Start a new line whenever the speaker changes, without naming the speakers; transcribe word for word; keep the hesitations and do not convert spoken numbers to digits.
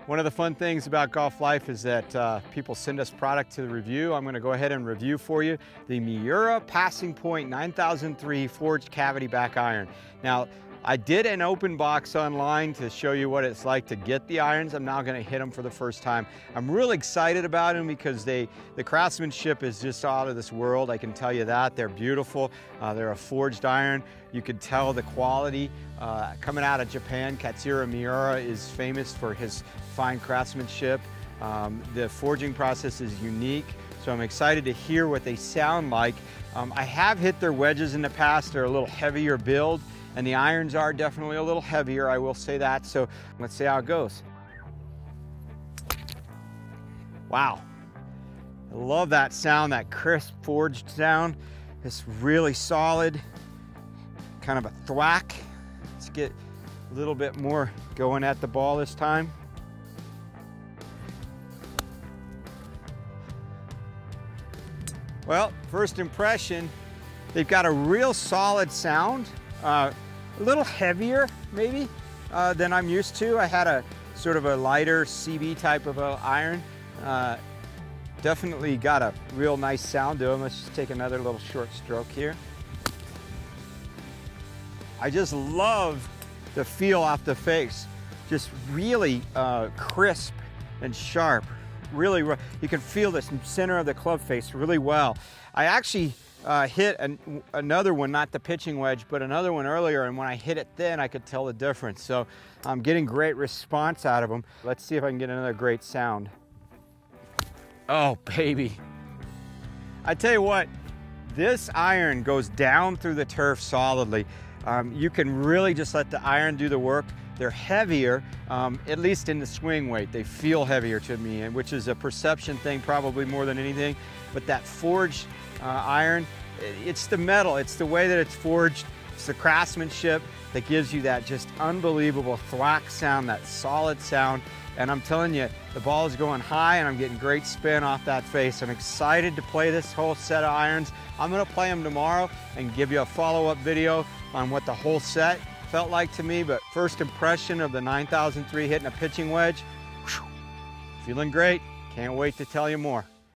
One of the fun things about Golf Life is that uh, people send us product to review. I'm going to go ahead and review for you the Miura Passing Point nine thousand three forged cavity back iron. Now, I did an open box online to show you what it's like to get the irons. I'm now going to hit them for the first time. I'm really excited about them because they, the craftsmanship is just out of this world. I can tell you that. They're beautiful. Uh, they're a forged iron. You can tell the quality uh, coming out of Japan. Katsura Miura is famous for his fine craftsmanship. Um, the forging process is unique, so I'm excited to hear what they sound like. Um, I have hit their wedges in the past. They're a little heavier build, and the irons are definitely a little heavier, I will say that. So let's see how it goes. Wow, I love that sound, that crisp forged sound. It's really solid, kind of a thwack. Let's get a little bit more going at the ball this time. Well, first impression, they've got a real solid sound. Uh, a little heavier, maybe, uh, than I'm used to. I had a sort of a lighter C B type of a iron. Uh, definitely got a real nice sound to them. Let's just take another little short stroke here. I just love the feel off the face. Just really uh, crisp and sharp. Really, you can feel the center of the club face really well. I actually uh, hit an, another one, not the pitching wedge, but another one earlier, and when I hit it thin, I could tell the difference. So I'm getting great response out of them. Let's see if I can get another great sound. Oh, baby. I tell you what, this iron goes down through the turf solidly. Um, you can really just let the iron do the work. They're heavier, um, at least in the swing weight. They feel heavier to me, which is a perception thing probably more than anything. But that forged uh, iron, it's the metal, it's the way that it's forged, it's the craftsmanship that gives you that just unbelievable thwack sound, that solid sound. And I'm telling you, the ball is going high and I'm getting great spin off that face. I'm excited to play this whole set of irons. I'm gonna play them tomorrow and give you a follow-up video on what the whole set felt like to me, but first impression of the nine thousand three hitting a pitching wedge, whew, feeling great. Can't wait to tell you more.